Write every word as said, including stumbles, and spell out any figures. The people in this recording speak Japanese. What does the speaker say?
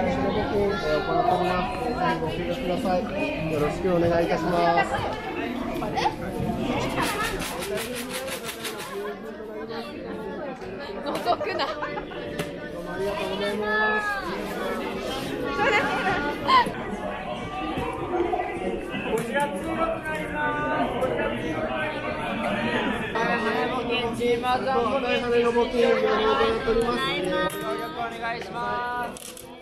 の募金、えー、行っております。ぜひご協力ください。よろしくお願いいたします。 覗くな。 どうもありがとうございます。 チームアザン募金、 大変な募金、ご協力お願いします。 協力お願いします。